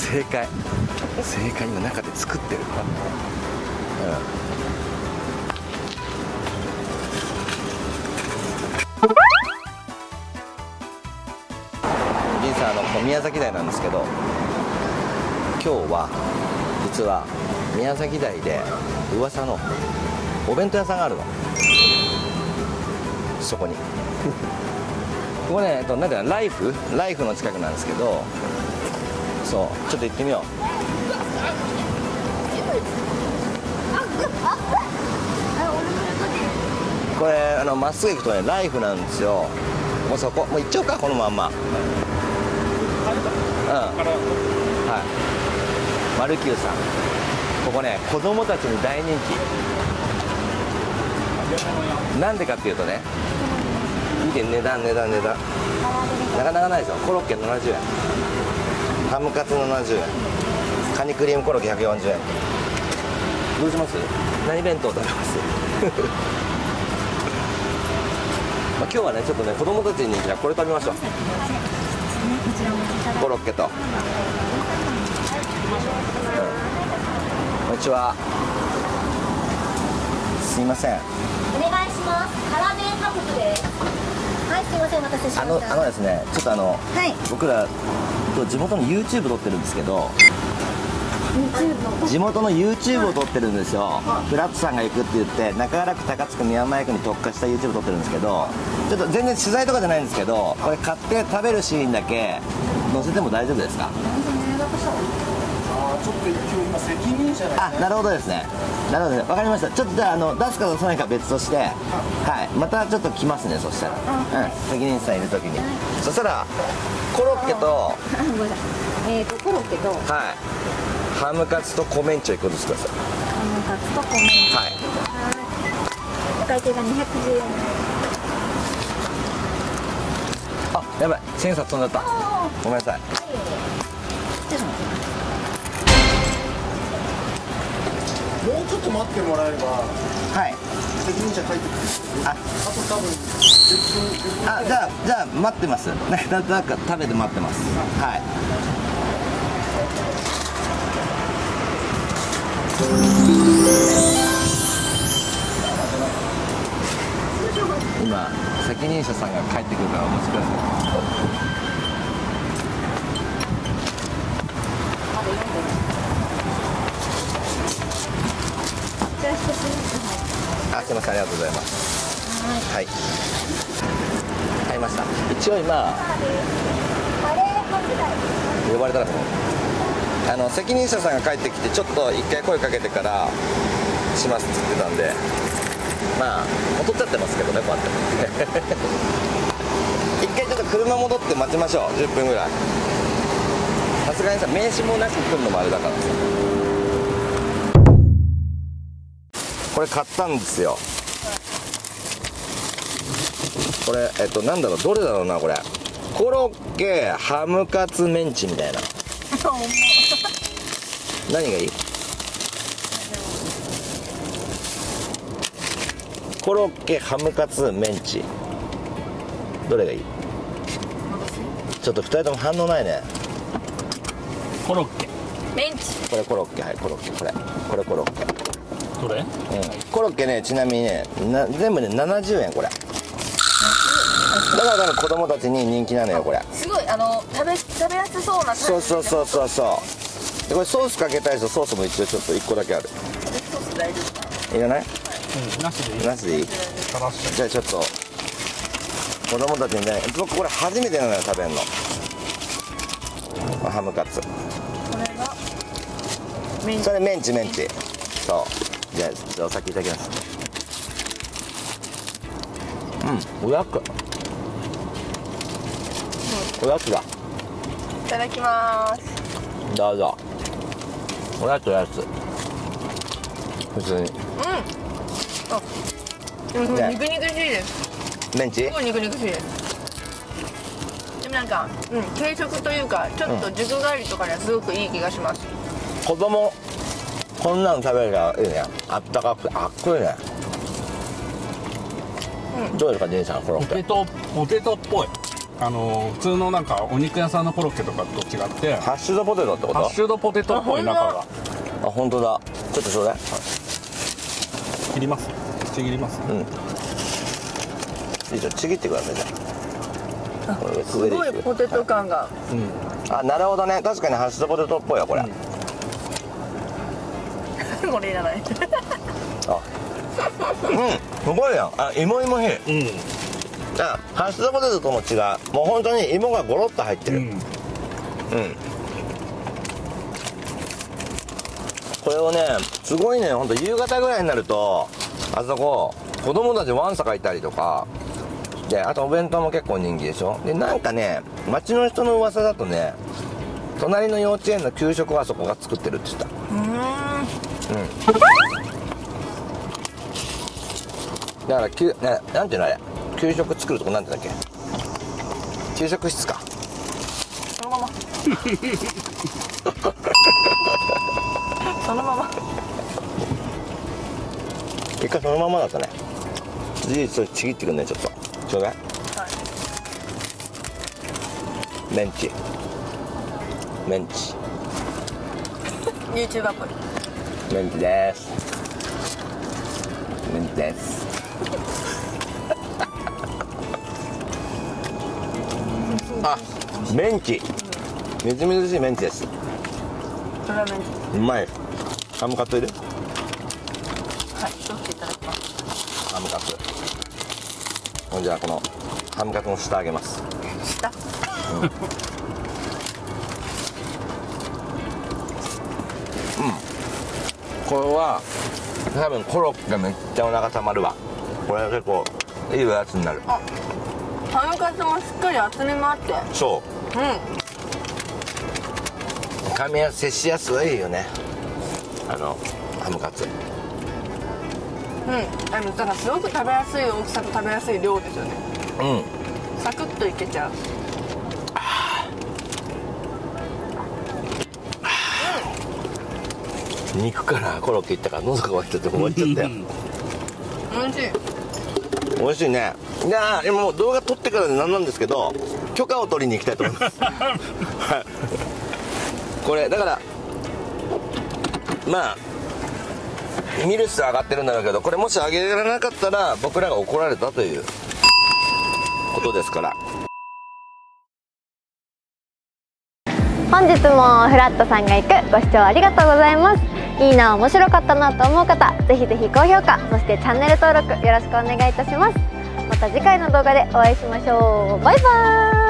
正解今中で作ってる。銀さんここ宮崎台なんですけど、今日は実は宮崎台で噂のお弁当屋さんがあるの。そこにここね、なんだライフの近くなんですけど、そうちょっと行ってみよう。これまっすぐ行くとねライフなんですよ。もうそこもう行っちゃおうか、このまんま。はい、マルキューさん、ここね子供たちに大人気。なんでかっていうとね、見て値段なかなかないですよ。コロッケ70円、ハムカツ70円、カニクリームコロッケ140円。どうします？何弁当食べます？まあ今日はねちょっとね子供たちにじゃあこれ食べましょう。コロッケと、こんにちは、すいません、 お願いします。辛麺ハムです。はい、すいません、お待たせしました。 ですね、ちょっとはい、 僕ら地元の YouTube 撮ってるんですけど、地元の YouTube を撮ってるんですよ。フラットさんが行くって言って中原区高津区宮前区に特化した YouTube 撮ってるんですけど、ちょっと全然取材とかじゃないんですけど、これ買って食べるシーンだけ載せても大丈夫ですか？ ちょっと今責任者あ、なるほどですね。なるほどね、わかりました。ちょっとじゃあ出すか出さないか別として、はい、またちょっと来ますね。そしたら、責任者さんいる時に。そしたらコロッケとごめんなさい。コロッケと、 はい、ハムカツとコメンチョ1個ずつください。 ハムカツとコメンチョ。 はい。 お会計が210円。 あ、やばい、千円札飛んじゃった。ごめんなさい。 もうちょっと待ってもらえれば、 はい。 責任者帰ってくる。 あ、 あと多分じゃあ待ってます。なんか食べて待ってます。はい。今責任者さんが帰ってくるからお待ちください。あ、すいません、ありがとうございます。はい。買いました。一応今呼ばれたらと思う。責任者さんが帰ってきてちょっと一回声かけてからしますって言ってたんで、まあ戻っちゃってますけどね、こうやって一回ちょっと車戻って待ちましょう。10分ぐらい。さすがにさ、名刺もなく来るのもあれだからさ。これ買ったんですよ。これなんだろう、どれだろうな、これ。コロッケハムカツメンチみたいな。何がいい？コロッケハムカツメンチ、どれがいい？ちょっと2人とも反応ないね。 コロッケメンチ。 これコロッケ、はい、コロッケ、これコロッケ。 どれ？ コロッケね、ちなみにね、全部ね70円これ。だから多分子供たちに人気なのよこれ。 すごい食べやすそうな。 そうで、これソースかけたい人、ソースも一応ちょっと1個だけある。 ソース大丈夫かな。 いらない？ なしでいい？ なしでいい？じゃあちょっと子供たちにね、僕これ初めてなのよ食べるの。ハムカツ。 これがメンチ。 それメンチ。そう。じゃあお先いただきます。おやつ。おやつだ。 いただきます。 どうぞ。おやつ普通に。 でも肉々しいです。 メンチ？ すごい肉々しいです。でもなんか、軽食というかちょっと塾帰りとかにはすごくいい気がします。 子供こんなの食べるからいいね。あったかくてあっこいいね。どうですか、ジェイさん、コロッケ。 ポテトっぽい。 普通のなんかお肉屋さんのコロッケとかと違ってハッシュドポテトってこと？ ハッシュドポテトっぽい中が。 あ、本当だ。ちょっとちょうだい。 切ります。ちぎります。 うん。いいじゃん、ちぎってくださいじゃあ。 すごいポテト感が。 あ、なるほどね。確かにハッシュドポテトっぽいわこれ。 これいらない。 あ、すごいやん。あ、芋芋しい。あ、ハッシュドポテトとも違う。もう本当に芋がゴロッと入ってる。これをね、すごいね、本当夕方ぐらいになるとあそこ子供たちわんさかいたりとかで、あとお弁当も結構人気でしょ。でなんかね、町の人の噂だとね、隣の幼稚園の給食はあそこが作ってるって言った。だからなんていうのあれ、給食作るとこなんてだっけ、給食室か。 そのままそのまま一回そのままだったね。それちぎってくんね、ちょっとちょうだい。メンチ YouTuber っぽい。 メンチです。メンチですあ、メンチ、みずみずしいメンチです。 これはメンチ。 うまい。ハムカツいる？ はい、取っていただきます。 ハムカツ。ほんじゃあこのハムカツの下あげます。 下。 これは多分コロッケめっちゃお腹たまるわ。これ結構いいおやつになる。 あ、ハムカツもしっかり厚みもあって。 そう。噛みやすい、接しやすいよね。ハムカツ。 だからすごく食べやすい大きさと食べやすい量ですよね。サクッといけちゃう。 肉からコロッケいったから喉が渇いちゃって終わっちゃったよ。 美味しい。 美味しいね。いや今もう動画撮ってからでなんなんですけど、許可を取りに行きたいと思います。これだからまあ見る人は上がってるんだろうけど、これもし上げられなかったら僕らが怒られたということですから。 本日もフラットさんが行くご視聴ありがとうございます。いいな、面白かったなと思う方、ぜひぜひ高評価、そしてチャンネル登録よろしくお願いいたします。また次回の動画でお会いしましょう。バイバーイ。